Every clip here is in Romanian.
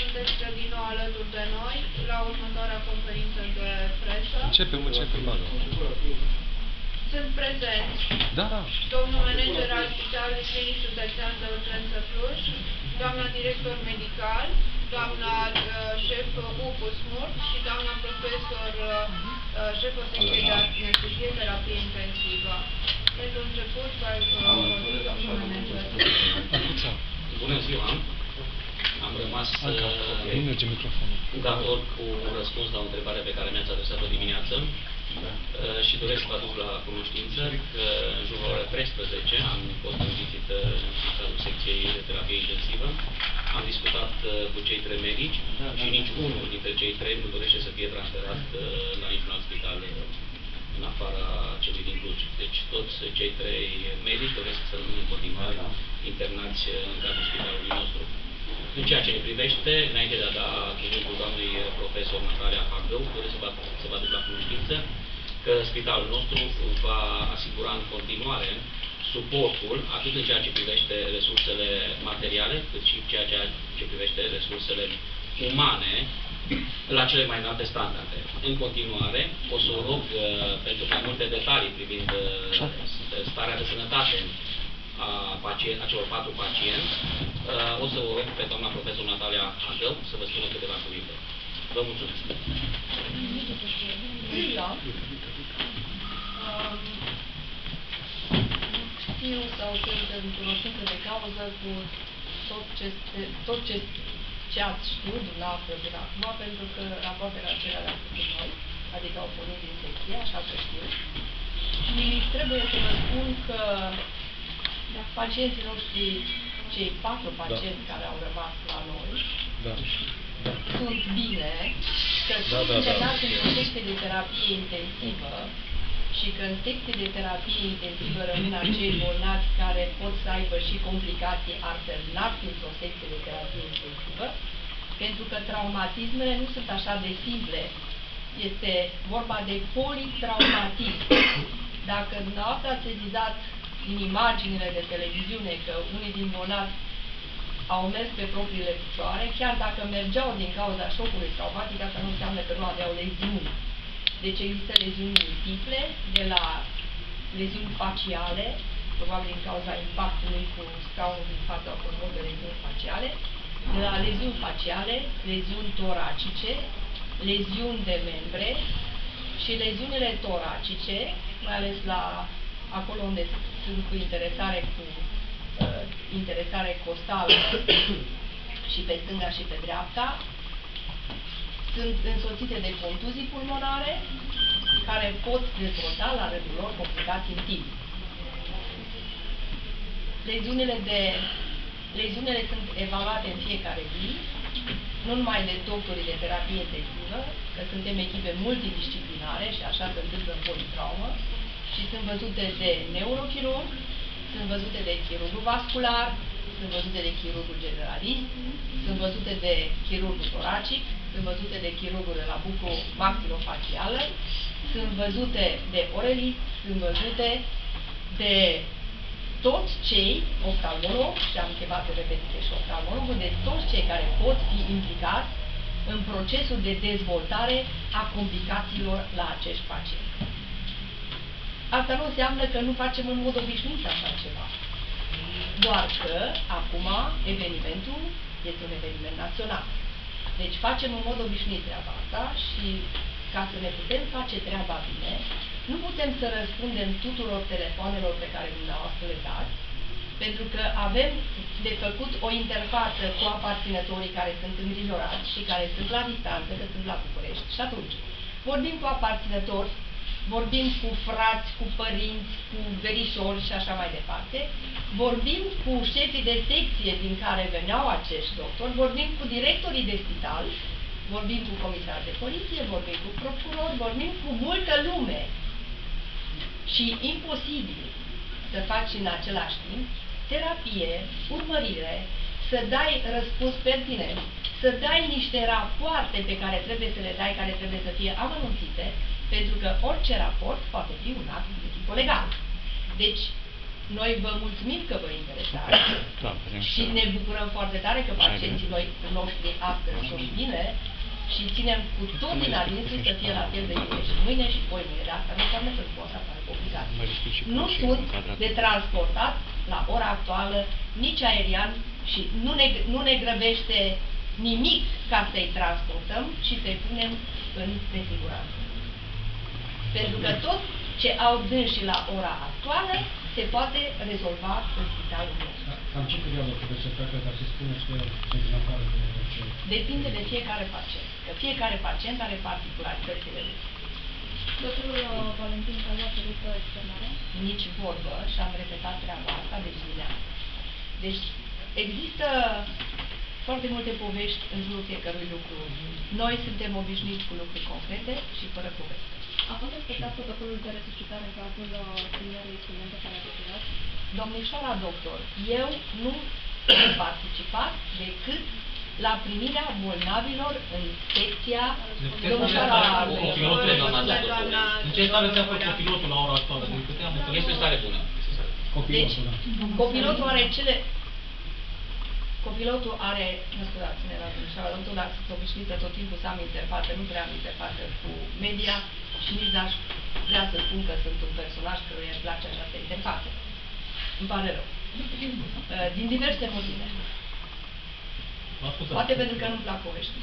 sunteți din nou alături de noi la următoarea conferință de presă. Începem, bagă. Sunt prezenți domnul manager al Spitalului Clinic Județean de Urgență Cluj, doamna director medical, doamna șef UPU Smurt și doamna profesor șefă secției de anestezie, terapie intensivă. Pentru început, domnul manager. Bună ziua! Am rămas dator cu un răspuns la o întrebare pe care mi-ați adresat-o dimineață și doresc să vă aduc la cunoștință că în jurul orei 13 am fost în vizită în cadrul secției de terapie intensivă. Am discutat cu cei 3 medici și nici unul dintre cei 3 nu dorește să fie transferat la niciun alt spital în afara celui din Cluj. Deci toți cei 3 medici doresc să rămână în continuare internați în cadrul spitalului nostru. În ceea ce ne privește, înainte de a da cuvântul doamnei profesor Natalia Hagău, doresc să vă aduc la cunoștință că spitalul nostru va asigura în continuare suportul, atât în ceea ce privește resursele materiale, cât și ceea ce privește resursele umane, la cele mai înalte standarde. În continuare, o să o rog pentru mai multe detalii privind starea de sănătate a celor 4 pacienți, o să o rog pe doamna profesor Natalia Hagău să vă spună câteva cuvinte. Vă mulțumesc. Știu sau sunt în cunoștință de cauză cu tot ce ați știut dumneavoastră până acum, pentru că rapoartele acelea le-am făcut noi, adică au pornit din secție, așa că știu. Și trebuie să vă spun că pacienții noștri, cei 4 pacienți care au rămas la noi, sunt bine, că sunt internați într-o secție de terapie intensivă și că în secție de terapie intensivă rămân acei bolnavi care pot să aibă și complicații altfel n-ar fi într-o secție de terapie intensivă, pentru că traumatismele nu sunt așa de simple. Este vorba de politraumatism. Dacă dumneavoastră ați sezizat din imaginile de televiziune că unii din bolnavi au mers pe propriile picioare, chiar dacă mergeau din cauza șocului traumatic, asta nu înseamnă că nu aveau leziuni. Deci există leziuni multiple, de la leziuni faciale, probabil din cauza impactului cu scaunul din față au fost multe leziuni faciale, de la leziuni faciale, leziuni toracice, leziuni de membre și leziunile toracice, mai ales la acolo unde sunt cu interesare costală și pe stânga și pe dreapta, sunt însoțite de contuzii pulmonare care pot dezvolta la rândul lor complicații în timp. Leziunile sunt evaluate în fiecare zi, nu numai de doctorii de terapie intensivă, că suntem echipe multidisciplinare și așa se întâmplă în politraumă, și sunt văzute de neurochirurg, sunt văzute de chirurgul vascular, sunt văzute de chirurgul generalist, sunt văzute de chirurgul toracic, sunt văzute de chirurgul de la buco-maxilofacială, sunt văzute de orelist, sunt văzute de toți cei oftalmologi, și am chemat în repetiție și oftalmologul, de toți cei care pot fi implicați în procesul de dezvoltare a complicațiilor la acești pacienți. Asta nu înseamnă că nu facem în mod obișnuit așa ceva. Doar că, acum, evenimentul este un eveniment național. Deci facem în mod obișnuit treaba asta și, ca să ne putem face treaba bine, nu putem să răspundem tuturor telefoanelor pe care dumneavoastră le dați, pentru că avem de făcut o interfață cu aparținătorii care sunt îngrijorați și care sunt la distanță, că sunt la București. Și atunci, vorbim cu aparținători, vorbim cu frați, cu părinți, cu verișori și așa mai departe, vorbim cu șefii de secție din care veneau acești doctori, vorbim cu directorii de spital, vorbim cu comisari de poliție, vorbim cu procurori, vorbim cu multă lume. Și imposibil să faci în același timp terapie, urmărire, să dai răspuns pertinent, să dai niște rapoarte pe care trebuie să le dai, care trebuie să fie amănunțite, pentru că orice raport poate fi un act de tip legal. Deci, Noi vă mulțumim că vă interesați și ne bucurăm foarte tare că pacienții noștri astăzi sunt bine și ținem cu tot din adinsul să fie la fel de bine și mâine și poi mâine. Asta nu înseamnă că nu poate să apară complicații. Nu sunt de transportat la ora actuală nici aerian și nu ne grăbește nimic ca să-i transportăm și să-i punem în nesiguranță. Pentru că tot ce au dânsii la ora actuală se poate rezolva în spitalul nostru. Cam ce perioadă trebuie să facă ca să spuneți că sunt în afară de orice? Depinde de fiecare pacient. Că fiecare pacient are particularitățile lui. Doctorul Valentin Calu a cerut externare? Nici vorbă și am repetat treaba asta de dimineață. Deci există foarte multe povești în jurul fiecărui lucru. Noi suntem obișnuiți cu lucruri concrete și fără poveste. A fost respectat protocolul de resuscitare în cazul tinerei studente care a decedat? Domnișoara doctor, eu nu am participat decât la primirea bolnavilor în secția domnișoara În ce stare se află copilotul la ora actuală? Este stare bună. Deci, copilotul are cele... Copilotul are, nu scuzați-ne la domnișoara doctor, dar sunt obișnuită tot timpul să am interfață, nu prea am interfață cu media și nici n-aș vrea să spun că sunt un personaj căruia îi place această interfață. Îmi pare rău. Din diverse motive. Poate pentru că nu-mi plac poveștile.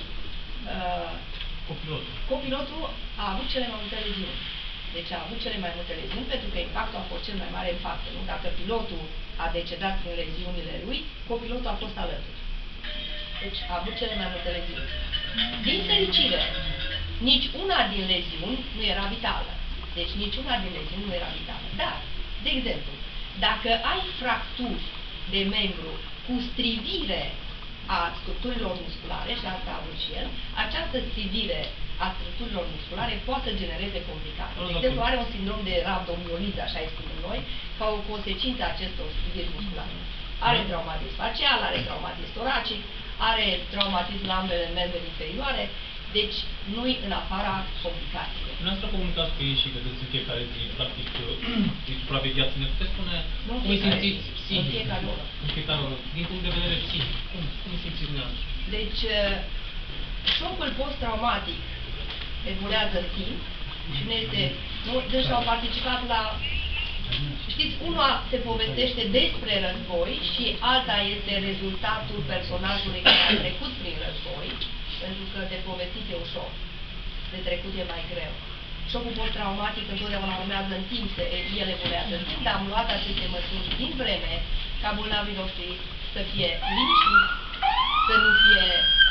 Copilotul a avut cele mai multe leziuni. Deci a avut cele mai multe leziuni pentru că impactul a fost cel mai mare în față. Nu? Dacă pilotul a decedat prin leziunile lui, copilotul a fost alături. Deci a avut cele mai multe leziuni. Din fericire, nici una din leziuni nu era vitală. Deci nici una din leziuni nu era vitală. Dar, de exemplu, dacă ai fracturi de membru cu strivire a structurilor musculare, și asta a avut și el, această strivire a structurilor musculare poate să genereze complicații. De exemplu, are un sindrom de rabdomioliză, așa îi spunem noi, ca o consecință a acestor striviri musculare. Are traumatism facial, are traumatism toracic, are traumatism la ambele membre inferioare, deci nu-i în afara complicațiilor. Dumneavoastră comunicați cu ei și vedeți în fiecare zi, practic, îi supravegheați. Ne puteți spune cum îi simțiți psihic? În fiecare oră. În fiecare oră. Din punct de vedere psihic, cum îi simțiți dumneavoastră? Deci, șocul post-traumatic evoluează în timp și nu este... Deci au participat la... Știți, una se povestește despre război și alta este rezultatul personajului care a trecut prin război, pentru că de povestit e ușor, de trecut e mai greu. Șocul post-traumatic întotdeauna urmează în timp, el evoluează în timp, dar am luat aceste măsuri din vreme ca bolnavii noștri să fie liniștiți, să nu fie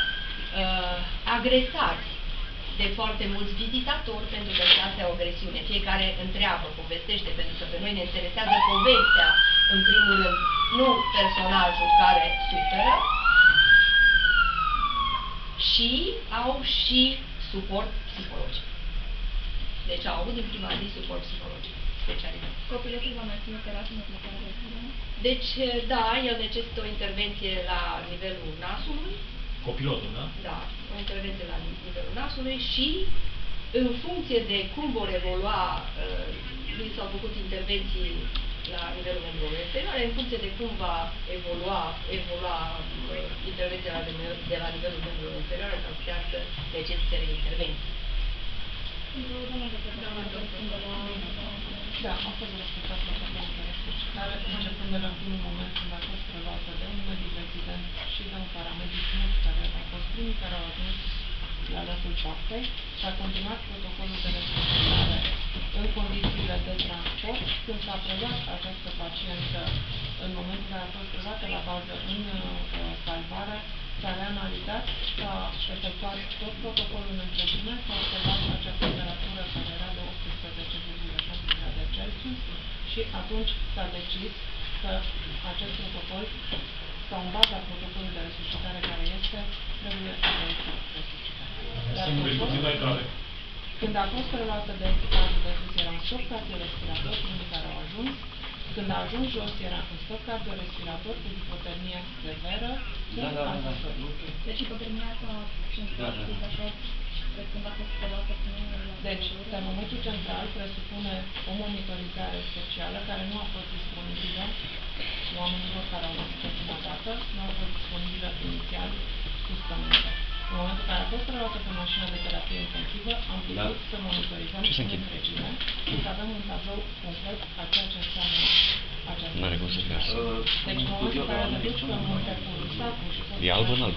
agresați de foarte mulți vizitatori, pentru că asta e o agresiune. Fiecare întreabă, povestește, pentru că pe noi ne interesează povestea, în primul rând, nu personajul care suferă, și au și suport psihologic. Deci au avut din prima zi suport psihologic specializat. Copilul va mai fi operat în următoarea respirație? Deci, da, el necesită o intervenție la nivelul nasului. Copilotul, da? Da, o intervenție la nivelul nasului și în funcție de cum vor evolua, lui s-au făcut intervenții la nivelul membrilor exterioare, în funcție de cum va evolua intervenția de la nivelul membrilor exterioare, s-ar putea să necesite intervenții. Da, a fost respectat protocolul de resuscitare, începând de la primul moment când a fost preluată de un medic rezident și de un paramedic mult care a fost primii care au ajuns la locul poartei și a continuat protocolul de resuscitare în condițiile de transport. Când s-a preluat această pacientă, în momentul în care a fost preluată la bază în salvare, s-a reanalizat, s-a efectuat tot protocolul în întregime, s-a observat acea temperatură care era de 18,6 grade Celsius și atunci s-a decis că acest protocol, sau în baza protocolului de resuscitare care este, trebuie să fie resuscitare. Când a fost preluată de echipajul de sus, era în stop cardiorespirator, primii care au ajuns. Când a ajuns jos, era în stop cardiorespirator cu hipotermie severă, cu anesor. Deci hipotermia s-a așa când a fost preluată până Deci, termometrul central presupune o monitorizare specială care nu a fost disponibilă oamenilor care au văzut prima dată, nu a fost disponibilă inițial suspământă. În momentul în care a fost preluată pe mașină de terapie intensivă, am putut să monitorizăm în întregime și să avem un tablou complet a ceea ce înseamnă această situație. Deci, în momentul în care te duci pe munte cu rucsacul și poți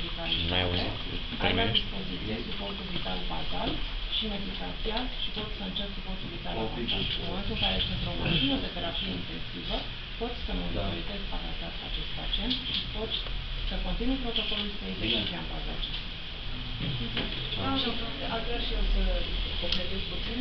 ai la dispoziție suportul vital bazal și medicația și poți să încerci suportul vital avantat. În momentul în care ești într-o mașină de terapie intensivă, poți să monitorizezi acest pacient și poți să continui protocolul să iei decizia în baza acestui. Aș vrea și eu să completez puțin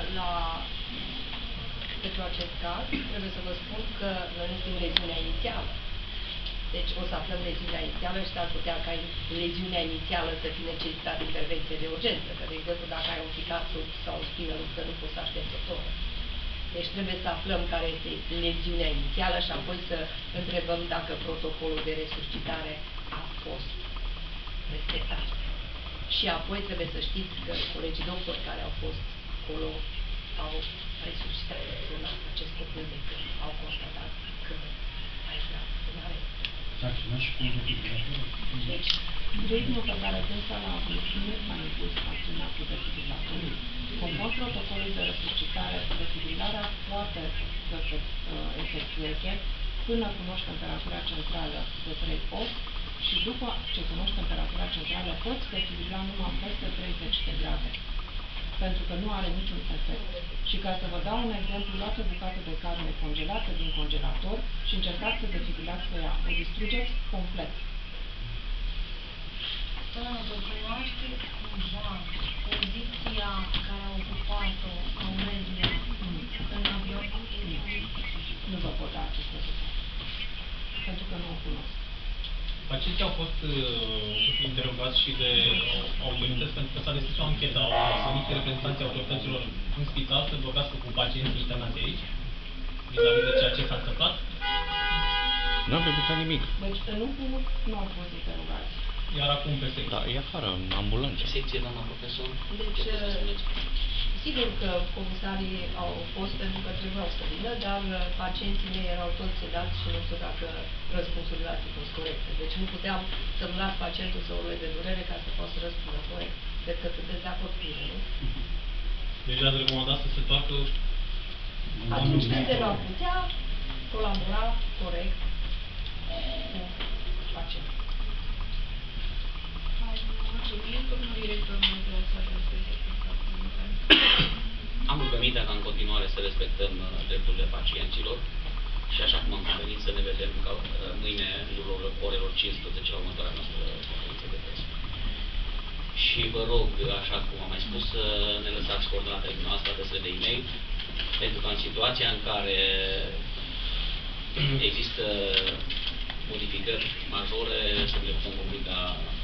pentru acest caz. Trebuie să vă spun că noi nu știm leziunea inițială. Deci o să aflăm leziunea inițială și s-ar putea ca leziunea inițială să fie necesitat intervenție de urgență. Că, de exemplu, dacă ai un ficat sau o spină ruptă, nu poți să aștepți o oră. Deci trebuie să aflăm care este leziunea inițială și apoi să întrebăm dacă protocolul de resuscitare a fost respectat. Și apoi trebuie să știți că colegii doctori care au fost acolo au resuscitat la acest copil de când au constatat că a intrat în arest. Deci, ritmul pe care dânsa l-a avut nu a impus acțiunea cu defibrilatorul. Conform protocolului de resuscitare, defibrilarea poate să se efectueze până cunoști temperatura centrală de 3 ori și după ce cunoști temperatura centrală poți defibrila numai peste 30 de grade, pentru că nu are niciun efect. Și ca să vă dau un exemplu, luați o bucată de carne congelată din congelator și încercați să defibrilați pe ea. O distrugeți complet. Doamna, vă cunoașteți cumva poziția care a ocupat-o Aurelia în avion? Nu vă pot da acest rezultat, pentru că nu o cunosc. Pacienții au fost interogați și de autorități pentru că s-a deschis o anchetă. Au venit reprezentanții autorităților în spital să vorbească cu pacienții internați aici, vis-a-vis de ceea ce s-a întâmplat? Nu am rebucat nimic. Deci, în UPU nu au fost interogați. Iar acum pe secție. Da, e afară, în ambulanță. Secție, doamna profesor? Deci, sigur că comisarii au fost pentru că trebuiau să vină, dar pacienții mei erau toți sedați și nu știu dacă răspunsurile ar fi fost corecte. Deci nu puteam să-mi las pacientul să urle de durere ca să poată să răspundă corect. Cred că sunteți de acord cu mine, nu? Deci le-ați recomandat să se facă... Atunci când se va putea colabora corect cu pacientul. Mulțumim, domnul director, nu vrea să adreseze Am rugămintea ca în continuare să respectăm drepturile pacienților și așa cum am convenit să ne vedem ca mâine în jurul orelor 15 la următoarea noastră conferință de presă. Și vă rog, așa cum am mai spus, să ne lăsați coordonatele noastre adresele de e-mail, pentru că în situația în care există modificări majore să le putem publica